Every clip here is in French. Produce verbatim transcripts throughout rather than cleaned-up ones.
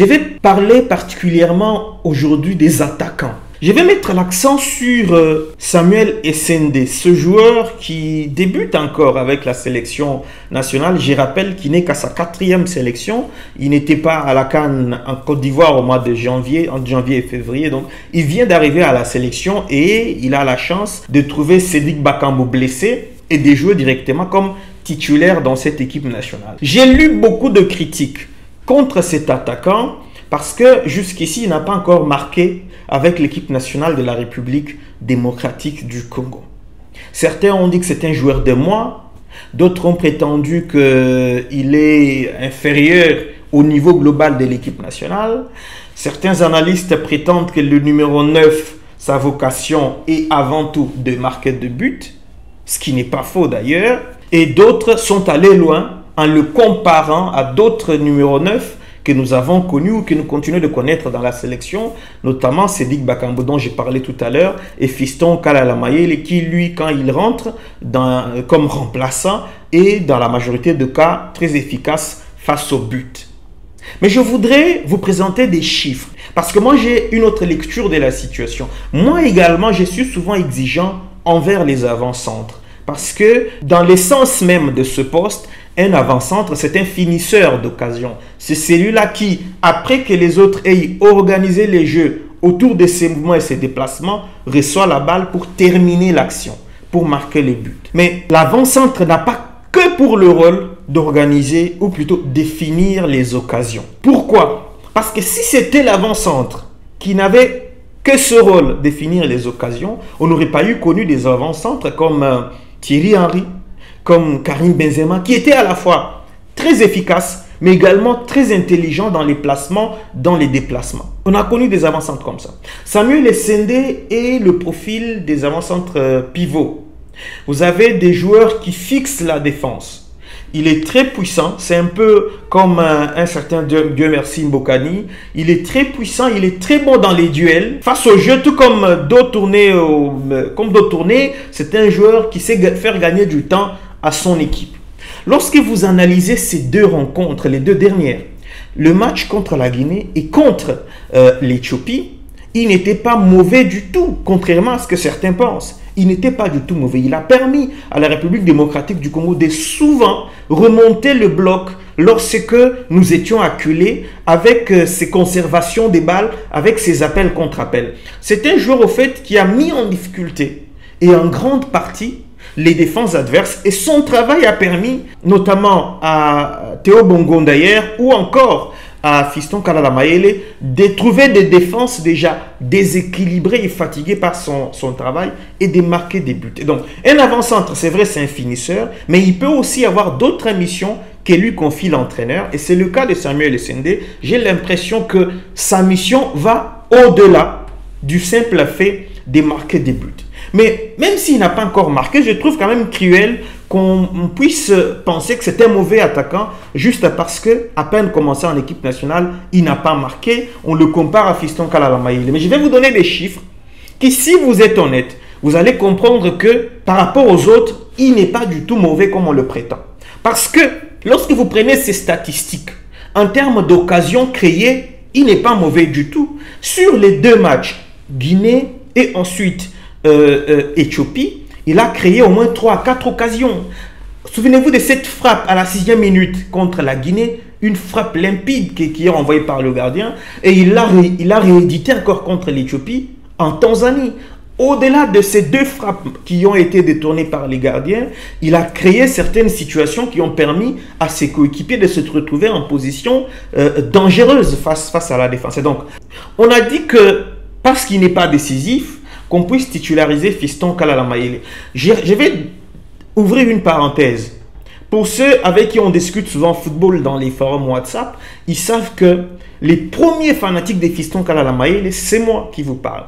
Je vais parler particulièrement aujourd'hui des attaquants. Je vais mettre l'accent sur euh, Samuel Essendé, ce joueur qui débute encore avec la sélection nationale. Je rappelle qu'il n'est qu'à sa quatrième sélection. Il n'était pas à la CAN en Côte d'Ivoire au mois de janvier, entre janvier et février. Donc, il vient d'arriver à la sélection et il a la chance de trouver Cédric Bakambu blessé et de jouer directement comme titulaire dans cette équipe nationale. J'ai lu beaucoup de critiques contre cet attaquant parce que jusqu'ici, il n'a pas encore marqué avec l'équipe nationale de la République démocratique du Congo. Certains ont dit que c'est un joueur de moi, d'autres ont prétendu qu'il est inférieur au niveau global de l'équipe nationale. Certains analystes prétendent que le numéro neuf, sa vocation est avant tout de marquer de buts, ce qui n'est pas faux d'ailleurs. Et d'autres sont allés loin en le comparant à d'autres numéros neuf que nous avons connus ou que nous continuons de connaître dans la sélection, notamment Cédric Bakambu dont j'ai parlé tout à l'heure et Fiston Kalala Mayele qui lui, quand il rentre dans, comme remplaçant, est dans la majorité de cas très efficace face au but. Mais je voudrais vous présenter des chiffres parce que moi j'ai une autre lecture de la situation. Moi également je suis souvent exigeant envers les avant-centres parce que dans l'essence même de ce poste, un avant-centre, c'est un finisseur d'occasion. C'est celui-là qui, après que les autres aient organisé les jeux autour de ses mouvements et ses déplacements, reçoit la balle pour terminer l'action, pour marquer les buts. Mais l'avant-centre n'a pas que pour le rôle d'organiser ou plutôt définir les occasions. Pourquoi? Parce que si c'était l'avant-centre qui n'avait que ce rôle, définir les occasions, on n'aurait pas eu connu des avant-centres comme euh, Thierry Henry, comme Karim Benzema, qui était à la fois très efficace, mais également très intelligent dans les placements, dans les déplacements. On a connu des avant-centres comme ça. Samuel Essendé est le profil des avant-centres pivots. Vous avez des joueurs qui fixent la défense. Il est très puissant, c'est un peu comme un, un certain Dieu, Dieu merci Mbokani. Il est très puissant, il est très bon dans les duels. Face au jeu, tout comme d'autres tournées, comme d'autres tournées, c'est un joueur qui sait faire gagner du temps à son équipe. Lorsque vous analysez ces deux rencontres, les deux dernières, le match contre la Guinée et contre euh, l'Éthiopie, il n'était pas mauvais du tout, contrairement à ce que certains pensent. Il n'était pas du tout mauvais. Il a permis à la République démocratique du Congo de souvent remonter le bloc lorsque nous étions acculés avec euh, ses conservations des balles, avec ses appels contre appels. C'est un joueur au fait qui a mis en difficulté et en grande partie les défenses adverses et son travail a permis notamment à Théo Bongondayer ou encore à Fiston Kalala Mayele de trouver des défenses déjà déséquilibrées et fatiguées par son, son travail et de marquer des buts. Et donc un avant-centre, c'est vrai, c'est un finisseur, mais il peut aussi avoir d'autres missions que lui confie l'entraîneur et c'est le cas de Samuel Essendé. J'ai l'impression que sa mission va au-delà du simple fait de marquer des buts. Mais même s'il n'a pas encore marqué, je trouve quand même cruel qu'on puisse penser que c'est un mauvais attaquant juste parce que, à peine commencé en équipe nationale, il n'a pas marqué. On le compare à Fiston Kalala Mayele. Mais je vais vous donner des chiffres qui, si vous êtes honnête, vous allez comprendre que par rapport aux autres, il n'est pas du tout mauvais comme on le prétend. Parce que lorsque vous prenez ces statistiques, en termes d'occasions créées, il n'est pas mauvais du tout. Sur les deux matchs, Guinée et ensuite Euh, euh, Éthiopie, il a créé au moins trois à quatre occasions. Souvenez-vous de cette frappe à la sixième minute contre la Guinée, une frappe limpide qui, qui est envoyée par le gardien, et il a, ré, il a réédité encore contre l'Éthiopie en Tanzanie. Au-delà de ces deux frappes qui ont été détournées par les gardiens, il a créé certaines situations qui ont permis à ses coéquipiers de se retrouver en position euh, dangereuse face, face à la défense. Et donc, on a dit que parce qu'il n'est pas décisif, qu'on puisse titulariser Fiston Kalala Mayele. Je, je vais ouvrir une parenthèse. Pour ceux avec qui on discute souvent football dans les forums WhatsApp, ils savent que les premiers fanatiques des Fiston Kalala Mayele, c'est moi qui vous parle.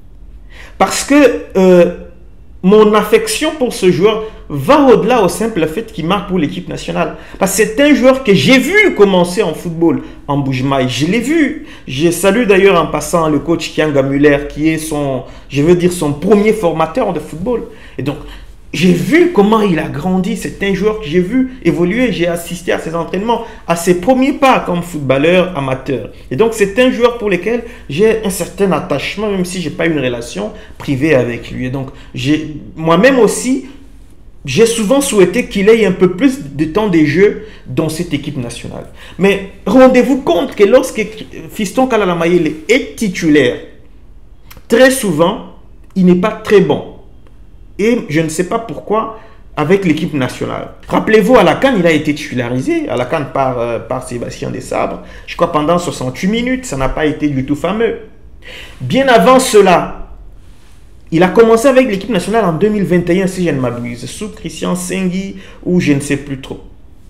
Parce que euh, mon affection pour ce joueur va au-delà au simple fait qu'il marque pour l'équipe nationale. Parce que c'est un joueur que j'ai vu commencer en football en Bujimaï. Je l'ai vu. Je salue d'ailleurs en passant le coach Kianga Muller qui est son, je veux dire, son premier formateur de football. Et donc, j'ai vu comment il a grandi. C'est un joueur que j'ai vu évoluer. J'ai assisté à ses entraînements, à ses premiers pas comme footballeur amateur. Et donc, c'est un joueur pour lequel j'ai un certain attachement, même si je n'ai pas une relation privée avec lui. Et donc, moi-même aussi, j'ai souvent souhaité qu'il ait un peu plus de temps de jeu dans cette équipe nationale. Mais rendez-vous compte que lorsque Fiston Kalala Mayele est titulaire, très souvent, il n'est pas très bon. Et je ne sais pas pourquoi avec l'équipe nationale. Rappelez-vous, à la CAN, il a été titularisé, à la CAN par, euh, par Sébastien Desabre, je crois pendant soixante-huit minutes, ça n'a pas été du tout fameux. Bien avant cela, il a commencé avec l'équipe nationale en deux mille vingt et un, si je ne m'abuse, sous Christian Sengui, ou je ne sais plus trop.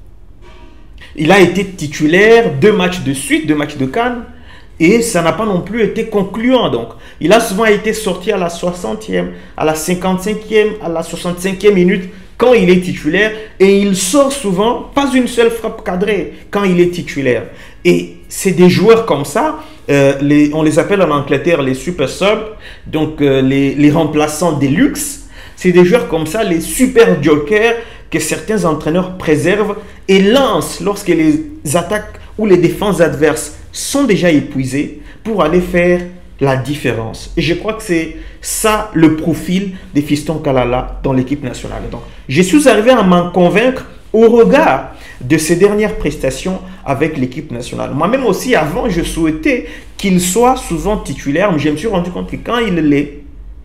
Il a été titulaire deux matchs de suite, deux matchs de CAN, et ça n'a pas non plus été concluant. Donc, il a souvent été sorti à la soixantième, à la cinquante-cinquième, à la soixante-cinquième minute quand il est titulaire. Et il sort souvent, pas une seule frappe cadrée quand il est titulaire. Et c'est des joueurs comme ça, euh, les, on les appelle en Angleterre les super subs, donc euh, les, les remplaçants des luxe. C'est des joueurs comme ça, les super jokers que certains entraîneurs préservent et lancent lorsque les attaques ou les défenses adverses sont déjà épuisés pour aller faire la différence. Et je crois que c'est ça le profil des Fiston Kalala dans l'équipe nationale. Donc, je suis arrivé à m'en convaincre au regard de ses dernières prestations avec l'équipe nationale. Moi-même aussi, avant, je souhaitais qu'il soit souvent titulaire, mais je me suis rendu compte que quand il l'est,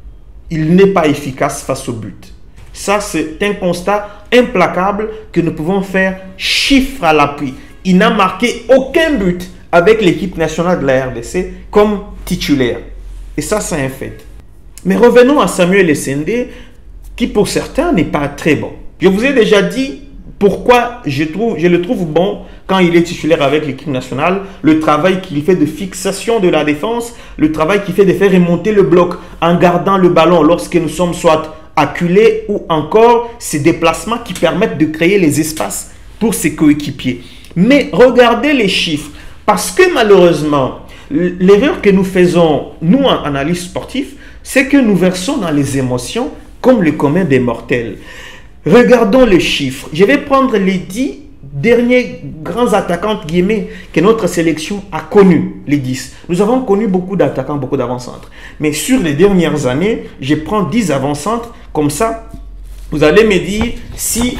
il n'est pas efficace face au but. Ça, c'est un constat implacable que nous pouvons faire chiffre à l'appui. Il n'a marqué aucun but avec l'équipe nationale de la R D C comme titulaire. Et ça, c'est un fait. Mais revenons à Samuel Essendé, qui pour certains n'est pas très bon. Je vous ai déjà dit pourquoi je, trouve, je le trouve bon quand il est titulaire avec l'équipe nationale. Le travail qu'il fait de fixation de la défense, le travail qu'il fait de faire remonter le bloc en gardant le ballon lorsque nous sommes soit acculés ou encore ces déplacements qui permettent de créer les espaces pour ses coéquipiers. Mais regardez les chiffres. Parce que malheureusement, l'erreur que nous faisons, nous en analyse sportive, c'est que nous versons dans les émotions comme le commun des mortels. Regardons les chiffres. Je vais prendre les dix derniers grands attaquants guillemets que notre sélection a connus, les dix. Nous avons connu beaucoup d'attaquants, beaucoup d'avant-centres. Mais sur les dernières années, je prends dix avant-centres. Comme ça, vous allez me dire si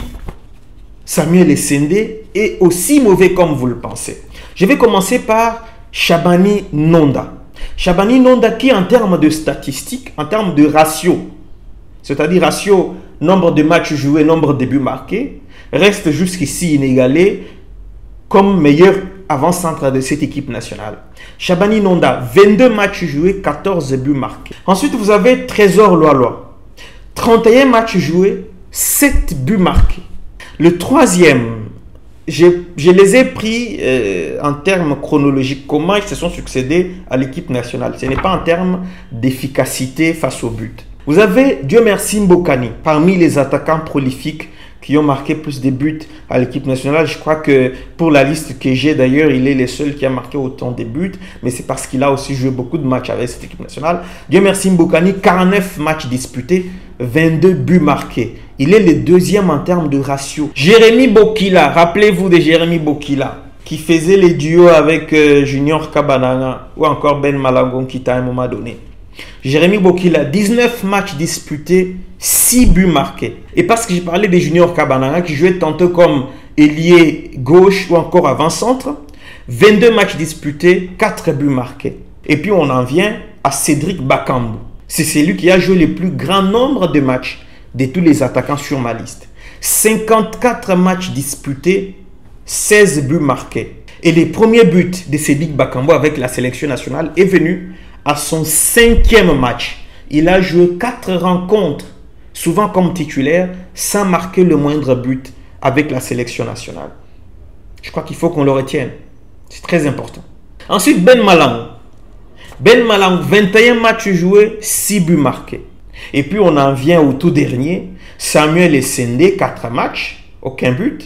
Samuel Essendé est aussi mauvais comme vous le pensez. Je vais commencer par Shabani Nonda. Shabani Nonda qui, en termes de statistiques, en termes de ratio, c'est-à-dire ratio nombre de matchs joués, nombre de buts marqués, reste jusqu'ici inégalé comme meilleur avant-centre de cette équipe nationale. Shabani Nonda, vingt-deux matchs joués, quatorze buts marqués. Ensuite, vous avez Trésor Loaloa, trente et un matchs joués, sept buts marqués. Le troisième, je, je les ai pris euh, en termes chronologiques, comment ils se sont succédés à l'équipe nationale. Ce n'est pas en termes d'efficacité face au but. Vous avez, Dieu merci, Mbokani, parmi les attaquants prolifiques qui ont marqué plus de buts à l'équipe nationale. Je crois que pour la liste que j'ai d'ailleurs, il est le seul qui a marqué autant de buts, mais c'est parce qu'il a aussi joué beaucoup de matchs avec cette équipe nationale. Dieu merci, Mbokani, quarante-neuf matchs disputés, vingt-deux buts marqués. Il est le deuxième en termes de ratio. Jérémy Bokila, rappelez-vous de Jérémy Bokila, qui faisait les duos avec euh, Junior Kabananga ou encore Ben Malagon qui à un moment donné. Jérémy Bokila, dix-neuf matchs disputés, six buts marqués. Et parce que j'ai parlé de Junior Kabananga qui jouait tantôt comme ailier gauche ou encore avant-centre, vingt-deux matchs disputés, quatre buts marqués. Et puis on en vient à Cédric Bakambu. C'est celui qui a joué le plus grand nombre de matchs de tous les attaquants sur ma liste. cinquante-quatre matchs disputés, seize buts marqués. Et le premier but de Cédric Bakambu avec la sélection nationale est venu à son cinquième match. Il a joué quatre rencontres, souvent comme titulaire, sans marquer le moindre but avec la sélection nationale. Je crois qu'il faut qu'on le retienne. C'est très important. Ensuite, Ben Malang. Ben Malang, vingt et un matchs joués, six buts marqués. Et puis on en vient au tout dernier. Samuel Essendé, quatre matchs, aucun but.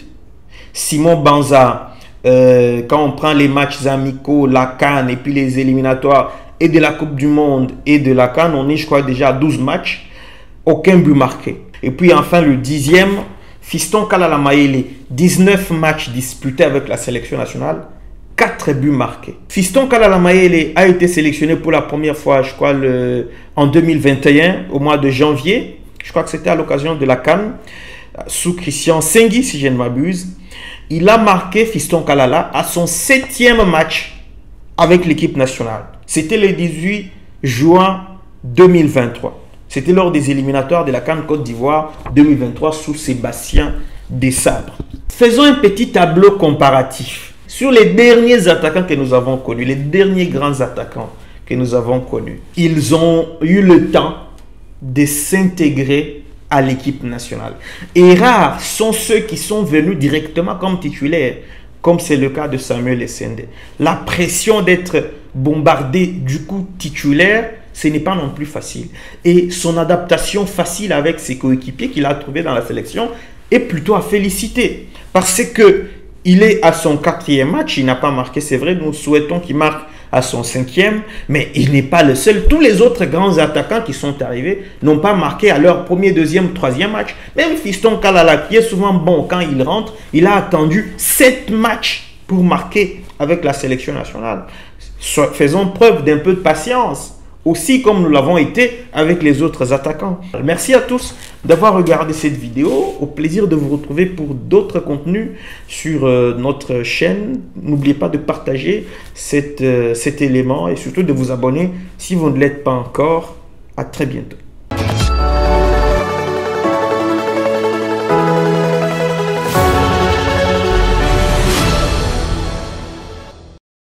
Simon Banza, euh, quand on prend les matchs amicaux, la CAN et puis les éliminatoires et de la Coupe du Monde et de la CAN, on est je crois déjà à douze matchs, aucun but marqué. Et puis enfin le dixième, Fiston Kalala Mayele, dix-neuf matchs disputés avec la sélection nationale, quatre buts marqués. Fiston Kalala Mayele a été sélectionné pour la première fois, je crois, le, en deux mille vingt et un, au mois de janvier. Je crois que c'était à l'occasion de la CAN, sous Christian Sengui, si je ne m'abuse. Il a marqué, Fiston Kalala, à son septième match avec l'équipe nationale. C'était le dix-huit juin deux mille vingt-trois. C'était lors des éliminatoires de la CAN Côte d'Ivoire deux mille vingt-trois sous Sébastien Desabre. Faisons un petit tableau comparatif sur les derniers attaquants que nous avons connus, les derniers grands attaquants que nous avons connus. Ils ont eu le temps de s'intégrer à l'équipe nationale. Et rares sont ceux qui sont venus directement comme titulaires, comme c'est le cas de Samuel Essende. La pression d'être bombardé du coup titulaire, ce n'est pas non plus facile. Et son adaptation facile avec ses coéquipiers qu'il a trouvé dans la sélection est plutôt à féliciter. Parce que il est à son quatrième match, il n'a pas marqué, c'est vrai, nous souhaitons qu'il marque à son cinquième, mais il n'est pas le seul. Tous les autres grands attaquants qui sont arrivés n'ont pas marqué à leur premier, deuxième, troisième match. Même Fiston Kalala, qui est souvent bon quand il rentre, il a attendu sept matchs pour marquer avec la sélection nationale. Faisons preuve d'un peu de patience, aussi comme nous l'avons été avec les autres attaquants. Merci à tous d'avoir regardé cette vidéo. Au plaisir de vous retrouver pour d'autres contenus sur euh, notre chaîne. N'oubliez pas de partager cet, euh, cet élément et surtout de vous abonner si vous ne l'êtes pas encore. À très bientôt.